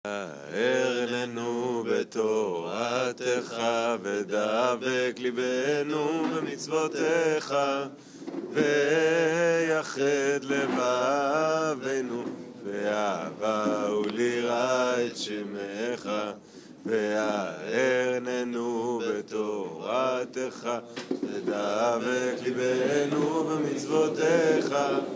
ער לנו בתורתך ודבק ליבנו במצוותיך ויחד לבבינו באהבה וליראה את שמך וערננו בתורתך ודבק ליבנו במצוותיך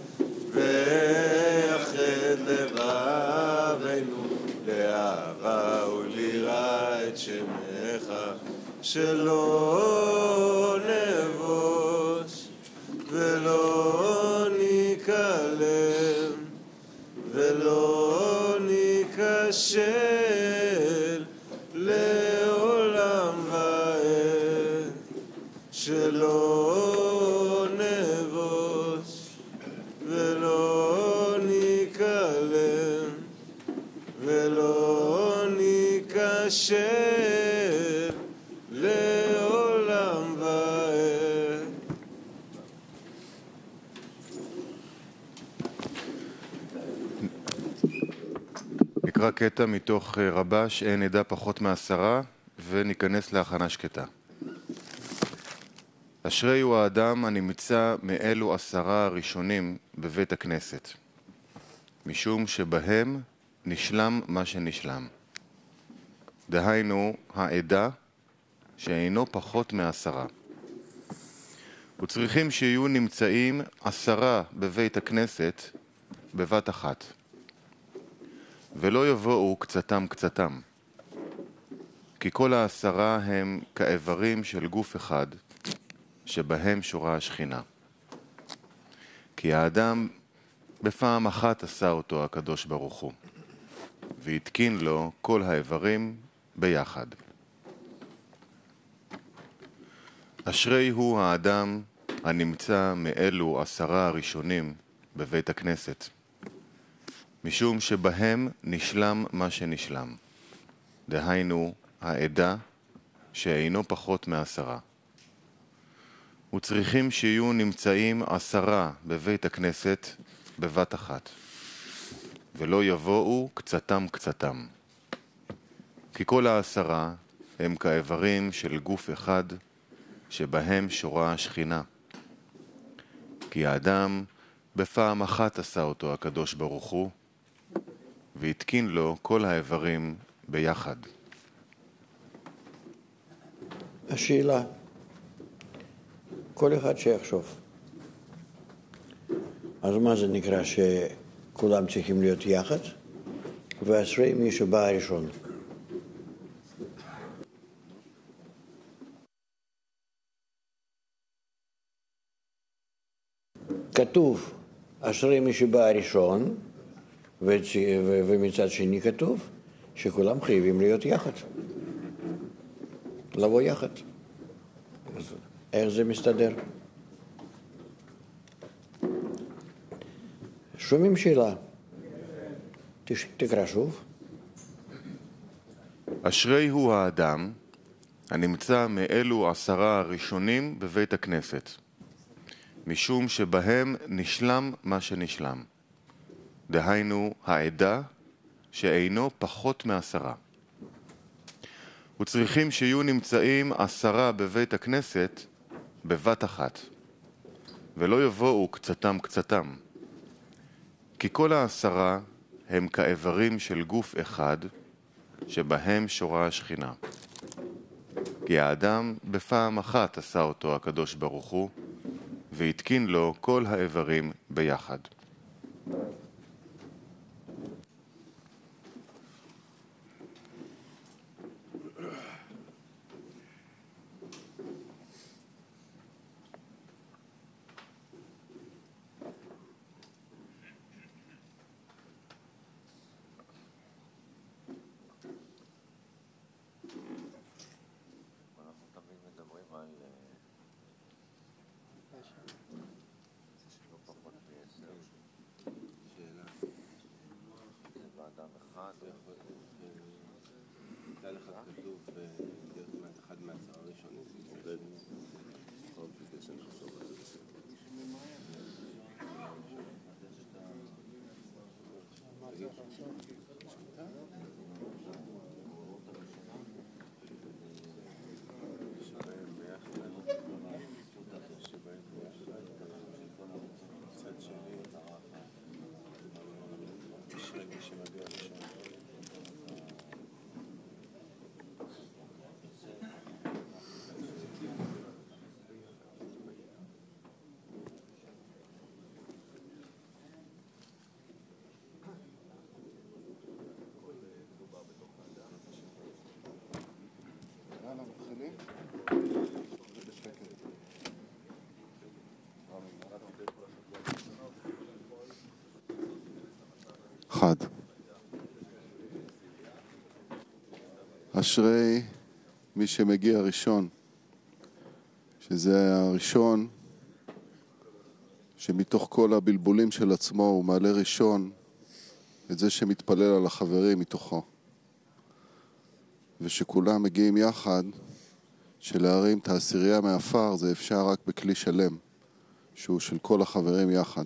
ויחד לבבינו לאהבה וליראה את שמך שלא נבוש ולא ניקלם ולא ניקשל לעולם ועד שלא נבוש ולא ניקלם ולא ניקשל לעולם ועד. נקרא קטע מתוך רבש, אין עדה פחות מ10, וניכנס להכנה שקטה. אשרי הוא האדם הנמצא מאלו 10 הראשונים בבית הכנסת, משום שבהם נשלם מה שנשלם. דהיינו העדה שאינו פחות מ10. וצריכים שיהיו נמצאים 10 בבית הכנסת בבת אחת. ולא יבואו קצתם קצתם. כי כל 10 הם כאיברים של גוף אחד, שבהם שורה השכינה. כי האדם בפעם אחת עשה אותו הקדוש ברוך הוא, והתקין לו כל האיברים ביחד. אשרי הוא האדם הנמצא מאלו 10 הראשונים בבית הכנסת, משום שבהם נשלם מה שנשלם. דהיינו העדה שאינו פחות מ10. וצריכים שיהיו נמצאים 10 בבית הכנסת בבת אחת, ולא יבואו קצתם קצתם. כי כל 10 הם כאיברים של גוף אחד, שבהם שורה השכינה. כי האדם בפעם אחת עשה אותו הקדוש ברוך הוא, והתקין לו כל האיברים ביחד. השאלה, כל אחד שיחשוב, אז מה זה נקרא שכולם צריכים להיות יחד? ואשרי מי שבא הראשון. כתוב, אשרי מי שבא הראשון, ומצד שני כתוב שכולם חייבים להיות יחד. לבוא יחד. אז איך זה מסתדר? שומעים שאלה? תקרא שוב. אשרי הוא האדם הנמצא מאלו 10 הראשונים בבית הכנסת, משום שבהם נשלם מה שנשלם. דהיינו העדה שאינו פחות מ10. וצריכים שיהיו נמצאים 10 בבית הכנסת בבת אחת, ולא יבואו קצתם קצתם. כי כל 10 הם כאיברים של גוף אחד, שבהם שורה השכינה. כי האדם בפעם אחת עשה אותו הקדוש ברוך הוא, והתקין לו כל האיברים ביחד. אשרי מי שמגיע ראשון, שזה הראשון שמתוך כל הבלבולים של עצמו הוא מעלה ראשון את זה שמתפלל על החברים מתוכו. ושכולם מגיעים יחד, שלהרים את העשירייה מהאפר זה אפשר רק בכלי שלם, שהוא של כל החברים יחד.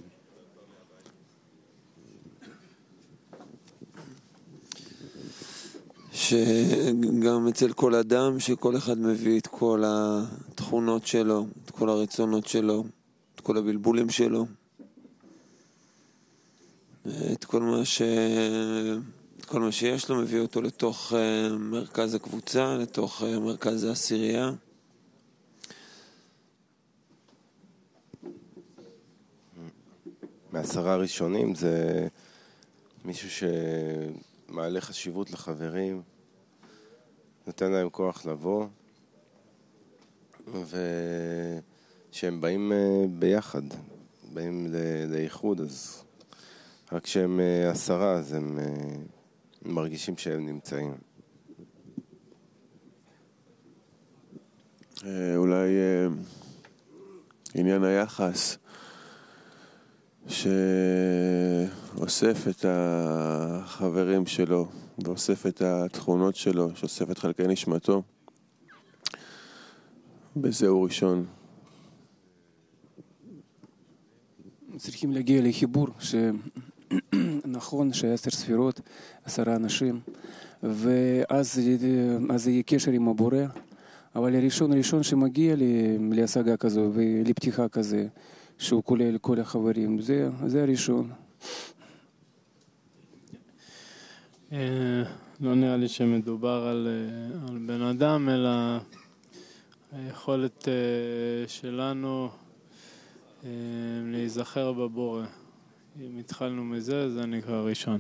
שגם אצל כל אדם, שכל אחד מביא את כל התכונות שלו, את כל הרצונות שלו, את כל הבלבולים שלו, את כל מה שיש לו, מביא אותו לתוך מרכז הקבוצה, לתוך מרכז העשירייה. מעשרה הראשונים זה מישהו שמעלה חשיבות לחברים, נותן להם כוח לבוא, ושהם באים ביחד, באים לאיחוד, אז רק כשהם 10 אז הם מרגישים שהם נמצאים. אולי עניין היחס שאוסף את החברים שלו ואוסף את התכונות שלו, שאוסף את חלקי נשמתו, בזה הוא ראשון. צריכים להגיע לחיבור שנכון ש10 ספירות, 10 אנשים, ואז יהיה קשר עם הבורא, אבל הראשון שמגיע להשגה כזו ולפתיחה כזה, שהוא כולל כל החברים, זה הראשון. לא נראה לי שמדובר על בן אדם, אלא היכולת שלנו להיזכר בבורא. אם התחלנו מזה, זה נקרא ראשון.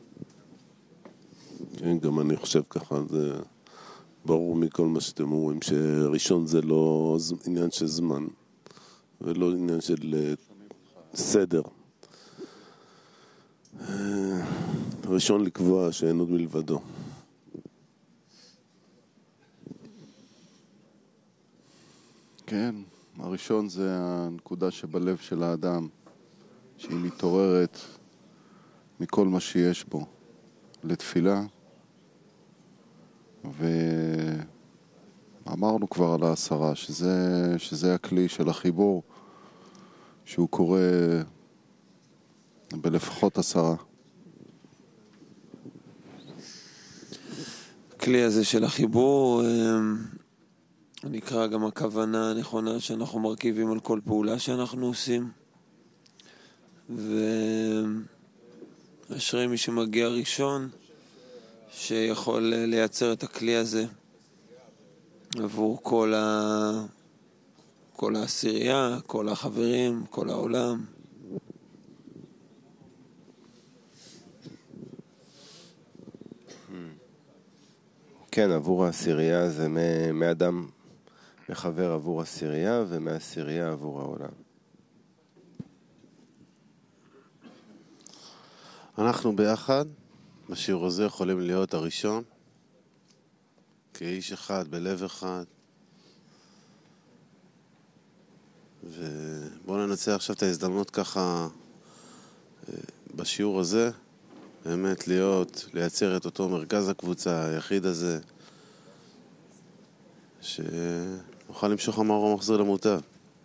כן, גם אני חושב ככה, זה ברור מכל מה שאתם אומרים, שראשון זה לא עניין של זמן, ולא עניין של סדר. ראשון לקבוע שאין עוד מלבדו. כן, הראשון זה הנקודה שבלב של האדם, שהיא מתעוררת מכל מה שיש בו לתפילה, ואמרנו כבר על 10 שזה הכלי של החיבור, שהוא קורא בלפחות 10. הכלי הזה של החיבור נקרא גם הכוונה הנכונה שאנחנו מרכיבים על כל פעולה שאנחנו עושים, ואשרי מי שמגיע ראשון שיכול לייצר את הכלי הזה עבור כל העשירייה, כל החברים, כל העולם. כן, עבור העשירייה זה מאדם מחבר עבור עשירייה, ומהעשירייה עבור העולם. אנחנו ביחד, בשיעור הזה יכולים להיות הראשון, כאיש אחד, בלב אחד. ובואו ננצל עכשיו את ההזדמנות ככה בשיעור הזה, באמת לייצר את אותו מרכז הקבוצה, היחיד הזה, שנוכל למשוך המאור המחזיר למוטב.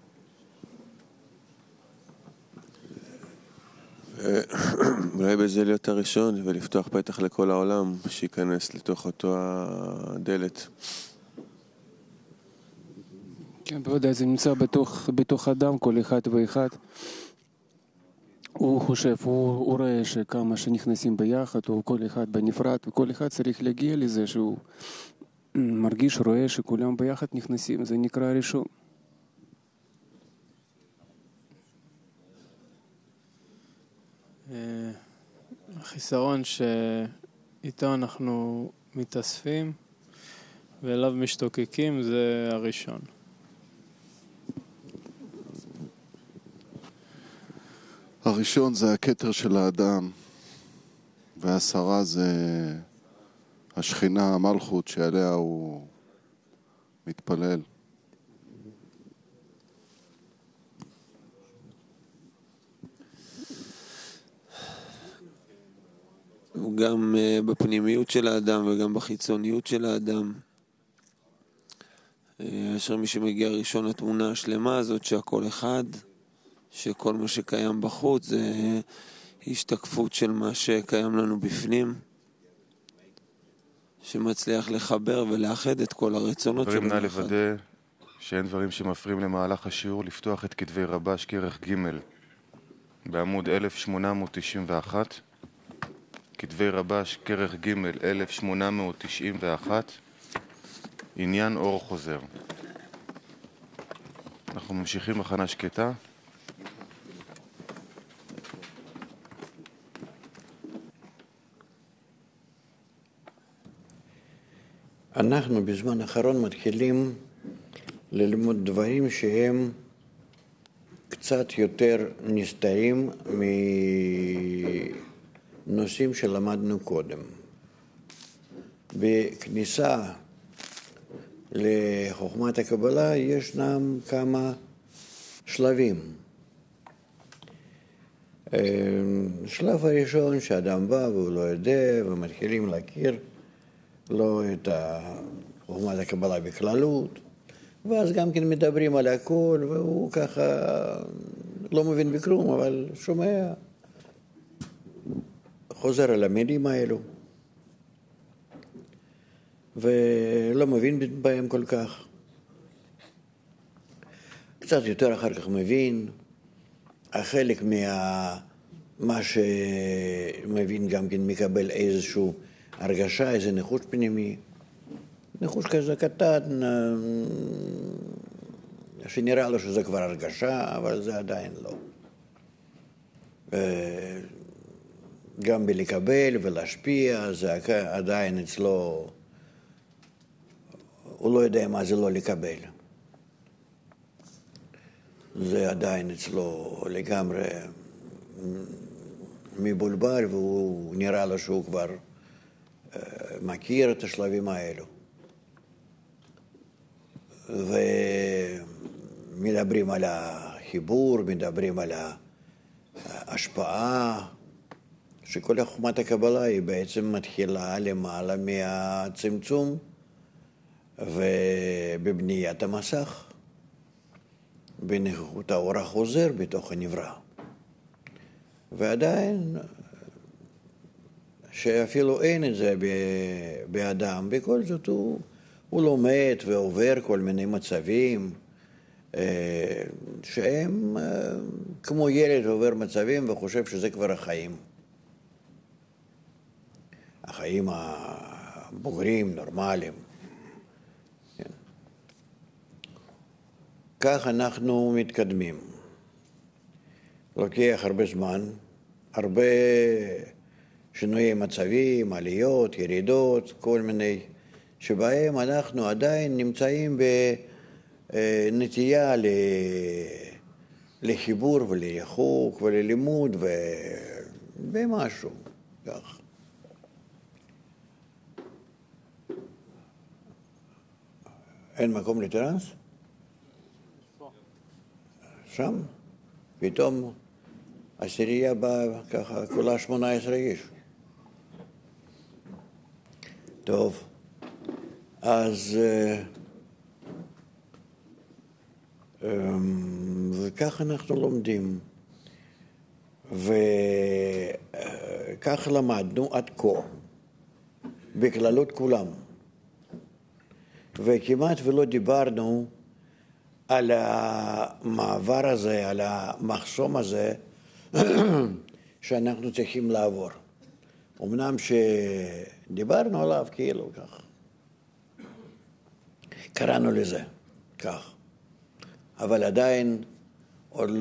אולי בזה להיות הראשון ולפתוח פתח לכל העולם שייכנס לתוך אותו הדלת. כן, בוודאי, זה נמצא בתוך אדם, כל אחד ואחד. הוא חושב, הוא רואה שכמה שנכנסים ביחד, או כל אחד בנפרד, וכל אחד צריך להגיע לזה שהוא מרגיש, רואה שכולם ביחד נכנסים, זה נקרא ראשון. החיסרון שאיתו אנחנו מתאספים ואליו משתוקקים זה הראשון. הראשון זה הכתר של האדם, וה10 זה השכינה, המלכות שעליה הוא מתפלל. גם בפנימיות של האדם וגם בחיצוניות של האדם. אשר מי שמגיע ראשון לתמונה השלמה הזאת שהכל אחד, שכל מה שקיים בחוץ זה השתקפות של מה שקיים לנו בפנים, שמצליח לחבר ולאחד את כל הרצונות שלנו. דברים נא לוודא שאין דברים שמפריעים למהלך השיעור. לפתוח את כתבי רבש כרך ג' בעמוד 1891. כתבי רבש כרך ג' 1891, עניין אור חוזר. אנחנו ממשיכים הכנה שקטה. אנחנו בזמן האחרון מתחילים ללמוד דברים שהם קצת יותר נסתרים מנושאים שלמדנו קודם. בכניסה לחוכמת הקבלה ישנם כמה שלבים. שלב הראשון שאדם בא והוא לא יודע ומתחילים להכיר לו את חוכמת הקבלה בכללות, ואז גם כן מדברים על הכל והוא ככה לא מבין בכלום, אבל שומע, חוזר על המילים האלו ולא מבין בהם כל כך. קצת יותר אחר כך מבין, החלק מה שמבין גם כן מקבל איזשהו הרגשה, איזה ניחוש פנימי, ניחוש כזה קטן, שנראה לו שזה כבר הרגשה, אבל זה עדיין לא. גם בלקבל ולהשפיע, זה עדיין אצלו, הוא לא יודע מה זה לא לקבל. זה עדיין אצלו לגמרי מבולבל, והוא נראה לו שהוא כבר מכיר את השלבים האלו. ומדברים על החיבור, מדברים על ההשפעה, שכל חוכמת הקבלה היא בעצם מתחילה למעלה מהצמצום ובבניית המסך, בנוכחות האור החוזר בתוך הנברא. ועדיין, שאפילו אין את זה באדם, בכל זאת הוא לומד ועובר כל מיני מצבים שהם כמו ילד עובר מצבים וחושב שזה כבר החיים. החיים הבוגרים, נורמליים. כן. כך אנחנו מתקדמים. לוקח הרבה זמן, הרבה שינויי מצבים, עליות, ירידות, כל מיני, שבהם אנחנו עדיין נמצאים בנטייה לחיבור ולריחוק וללימוד ומשהו, כך. אין מקום לטרנס? שם? פתאום עשירייה באה ככה, כולה 18 איש. טוב, אז וכך אנחנו לומדים, וכך למדנו עד כה, בכללות כולם. וכמעט ולא דיברנו על המעבר הזה, על המחסום הזה שאנחנו צריכים לעבור. אמנם שדיברנו עליו כאילו כך, קראנו לזה כך, אבל עדיין עוד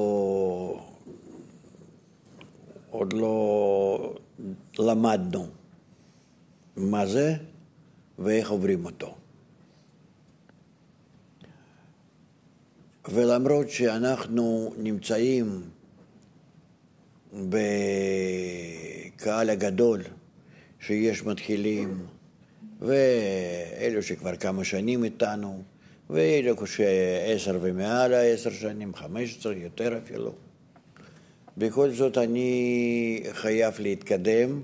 לא למדנו מה זה ואיך עוברים אותו. ולמרות שאנחנו נמצאים בקהל הגדול, שיש מתחילים ואלו שכבר כמה שנים איתנו, ואלו ש10 ומעל 10 שנים, 15, יותר אפילו. בכל זאת אני חייב להתקדם,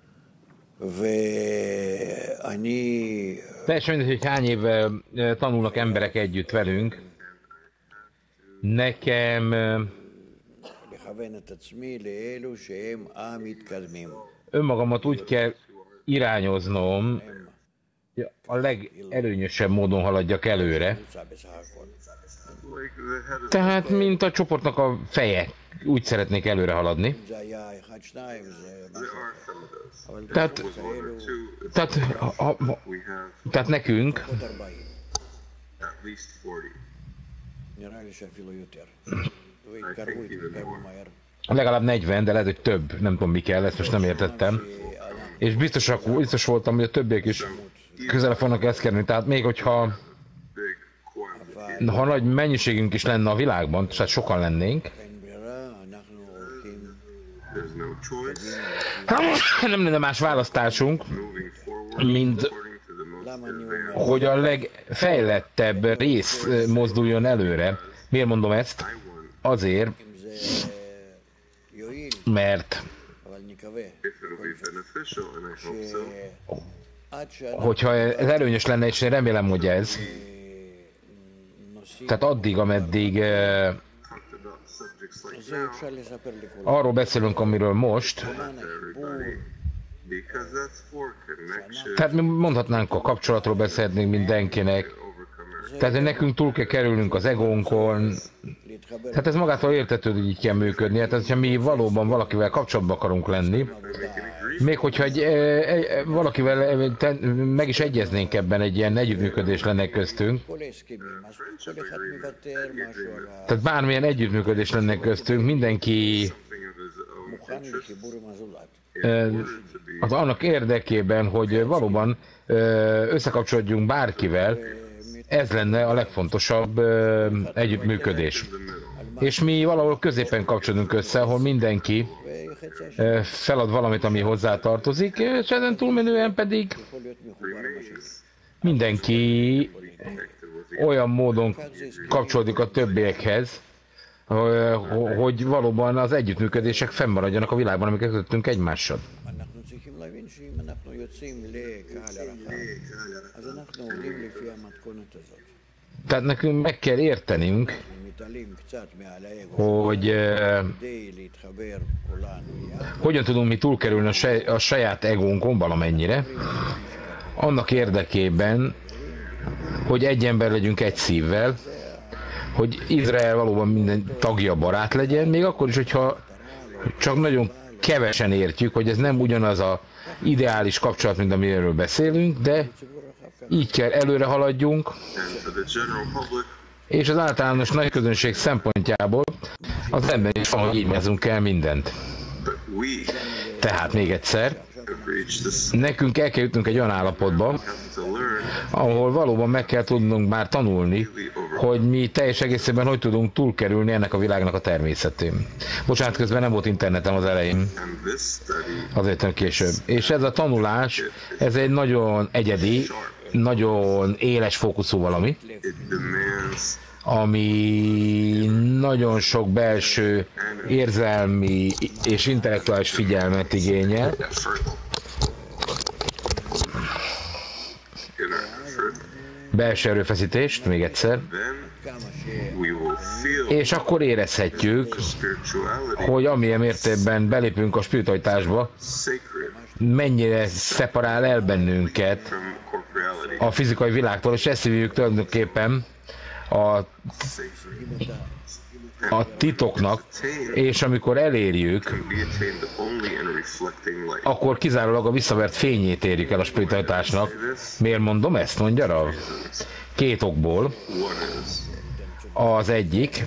ואני... Teljesen mindegy, hogy hány éve tanulnak emberek együtt velünk. Nekem לכוון את עצמי לאלו שהם המתקדמים. önmagamat úgy kell irányoznom, hogy a legelőnyösebb módon haladjak előre. Tehát, mint a csoportnak a feje, úgy szeretnék előre haladni. Tehát nekünk legalább 40, de lehet, hogy több, nem tudom mi kell, ezt most nem értettem. És biztos voltam, hogy a többiek is közel fognak ezt kérni. Tehát még hogyha nagy mennyiségünk is lenne a világban, tehát sokan lennénk, nem lenne más választásunk, mint hogy a legfejlettebb rész mozduljon előre. Miért mondom ezt? Azért, mert hogyha ez előnyös lenne, és én remélem, hogy ez, tehát addig, ameddig arról beszélünk, amiről most, tehát mi mondhatnánk, a kapcsolatról beszélnénk mindenkinek, tehát nekünk túl kell kerülnünk az egónkon, tehát ez magától értetődő, hogy így kell működni, hát hogyha mi valóban valakivel kapcsolatban akarunk lenni, még hogyha valakivel meg is egyeznénk ebben, egy ilyen együttműködés lenne köztünk, tehát bármilyen együttműködés lenne köztünk, mindenki az annak érdekében, hogy valóban összekapcsolódjunk bárkivel, ez lenne a legfontosabb együttműködés. És mi valahol középen kapcsolódunk össze, ahol mindenki felad valamit, ami hozzá tartozik, és ezen túlmenően pedig mindenki olyan módon kapcsolódik a többiekhez, hogy valóban az együttműködések fennmaradjanak a világban, amiket kötöttünk egymással. Tehát nekünk meg kell értenünk, hogy hogyan tudunk mi túlkerülni a saját egónkon valamennyire, annak érdekében, hogy egy ember legyünk egy szívvel, hogy Izrael valóban minden tagja barát legyen, még akkor is, hogyha csak nagyon kevesen értjük, hogy ez nem ugyanaz az ideális kapcsolat, mint amiről beszélünk, de így kell előre haladjunk, és az általános nagyközönség szempontjából az ember is van, hogy így mezzünk el mindent. Tehát még egyszer, nekünk el kell jutnunk egy olyan állapotba, ahol valóban meg kell tudnunk már tanulni, hogy mi teljes egészében hogy tudunk túlkerülni ennek a világnak a természetén. Bocsánat, közben nem volt internetem az elején, azért nem később. És ez a tanulás, ez egy nagyon egyedi, nagyon éles fókuszú valami, ami nagyon sok belső érzelmi és intellektuális figyelmet igényel. Belső erőfeszítést, még egyszer. És akkor érezhetjük, hogy amilyen mértékben belépünk a spiritualitásba, mennyire szeparál el bennünket a fizikai világtól, és ezt hívjuk tulajdonképpen a titoknak, és amikor elérjük, akkor kizárólag a visszavert fényét érjük el a spiritualitásnak. Miért mondom ezt? Mondja rá? Két okból. Az egyik,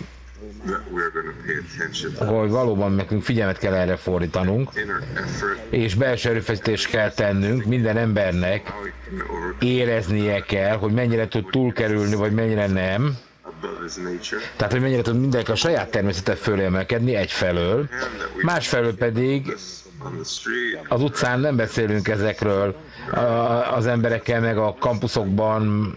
hogy valóban nekünk figyelmet kell erre fordítanunk, és belső erőfeszítést kell tennünk, minden embernek éreznie kell, hogy mennyire tud túlkerülni, vagy mennyire nem. Tehát, hogy mennyire tud mindenki a saját természetet fölemelkedni egyfelől, másfelől pedig Az utcán nem beszélünk ezekről, az emberekkel, meg a kampuszokban.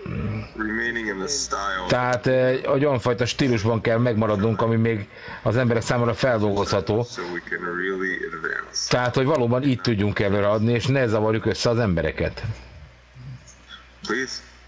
Tehát egy olyan fajta stílusban kell megmaradnunk, ami még az emberek számára feldolgozható. Tehát, hogy valóban így tudjunk előre adni, és ne zavarjuk össze az embereket.